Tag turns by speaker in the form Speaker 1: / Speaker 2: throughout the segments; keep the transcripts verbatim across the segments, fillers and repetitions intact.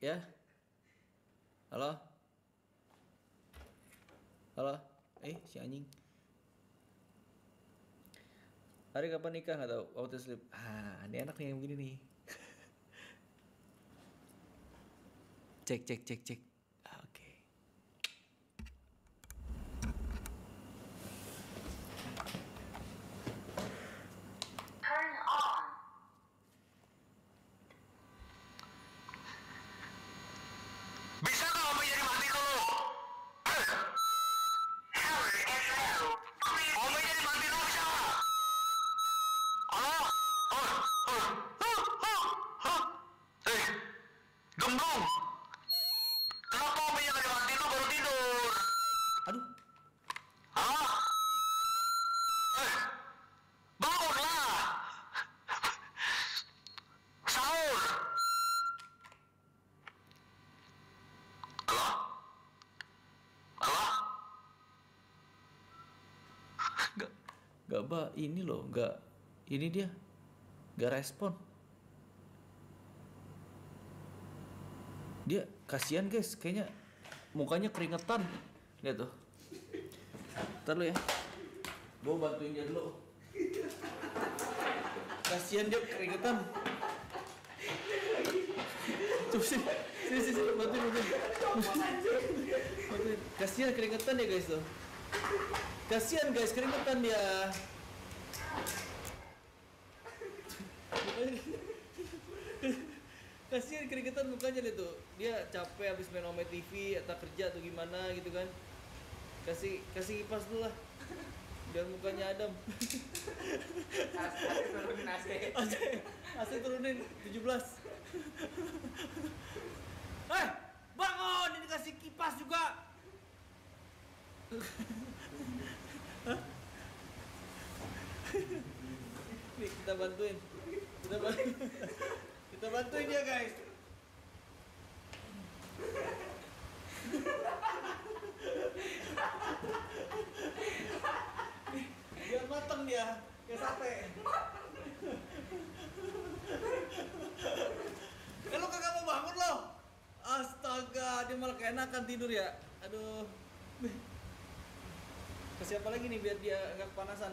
Speaker 1: Ya. Halo. Halo. Eh, si anjing. Hari kapan nikah nggak tahu. Auto sleep. Ah, ini enak nih yang begini nih. Cek cek cek cek. Ah, oke. Okay.
Speaker 2: Turn on.
Speaker 3: Bisa nggak ngomong jadi mati dulu?
Speaker 2: Power is low. Please.
Speaker 3: Ngomong jadi mati dulu bisa nggak? Halo? Oh, oh, oh, oh, oh. Eh, gemblong. Kenapa ngomongnya nggak mati dulu baru tidur?
Speaker 1: Aduh.
Speaker 3: Hah? Eh, bangunlah. Sahur. Halo? Halo?
Speaker 1: Gak, gak ba, ini loh, gak, ini dia, gak respon. Dia kasihan guys, kayaknya mukanya keringetan. Lihat tuh. Ntar lu ya, gue bantuin dia dulu. Kasihan dia keringetan. Coba sih, sini sini sini, bantuin bantuin. Bantuin. Kasihan keringetan ya guys tuh. Kasihan guys, keringetan dia. Kasihan keringetan mukanya lihat tuh. Dia capek habis main Ome T V atau kerja atau gimana gitu kan. Kasih kasih kipas dulu lah. Biar mukanya adem.
Speaker 4: Asli turunin A C.
Speaker 1: A C, A C turunin tujuh belas. Eh, bangun, ini kasih kipas juga. Nih kita bantuin, kita bantuin, kita bantuin dia guys. Biar mateng dia, kayak sate. Eh lo kagak mau bangun lo? Astaga, dia malah keenakan tidur ya. Aduh. Kasih apa lagi nih biar dia nggak kepanasan?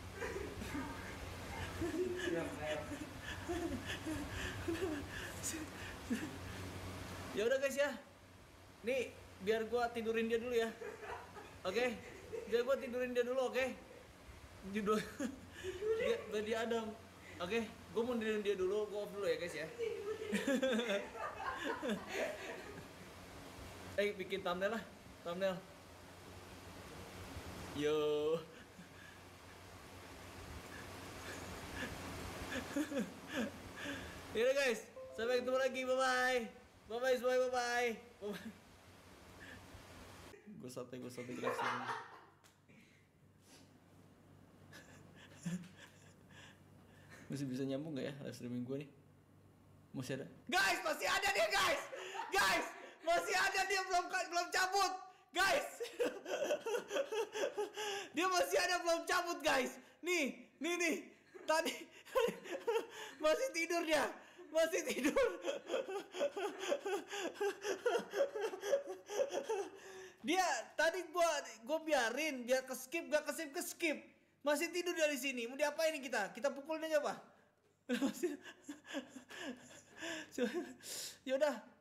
Speaker 1: Ya udah guys ya. Nih biar gua tidurin dia dulu ya. Oke? Okay? Biar gua tidurin dia dulu, oke? Okay? Judul dia biar dia adem. Oke, okay? Gua mau tidurin dia dulu, gua off dulu ya guys ya. Eh bikin thumbnail lah, thumbnail. Yo. Yaudah guys, sampai ketemu lagi, bye bye. Bye bye semua, bye bye. Bye bye. Gue santai, gue santai kelas ini. Masih bisa nyambung gak ya live streaming gue nih? Masih ada? Guys, masih ada dia guys. Guys, masih ada dia belum belum cabut. Guys. Dia masih ada belum cabut guys. Nih, nih nih. Tadi masih tidur dia. Masih tidur. Dia tadi gua gua biarin biar ke skip gak ke skip ke skip. Masih tidur dari sini. Mau diapain nih kita? Kita pukulin aja, Pak. Yaudah.